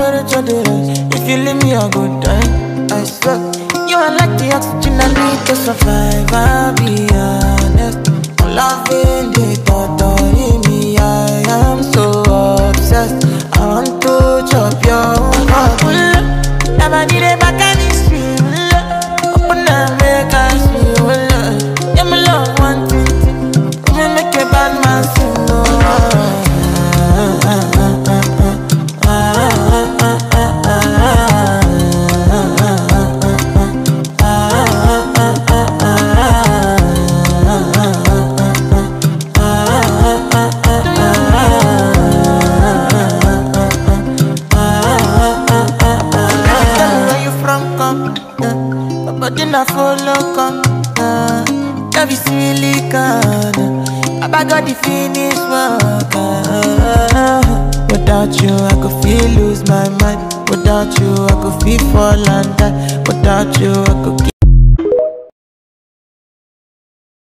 marriage or the rest. If you leave me, I go die. I swear. You are like the oxygen I need to survive. I'll be honest. I'm loving the thought of me. I am so obsessed. I want to chop your heart. Never need a back and it's real. Open up, make us feel. Yeah, my love, one thing. Come make a bad man sing. But then I follow come, that be silicon. I got the finish work. Without you, I could feel lose my mind. Without you, I could feel fall and die. Without you, I could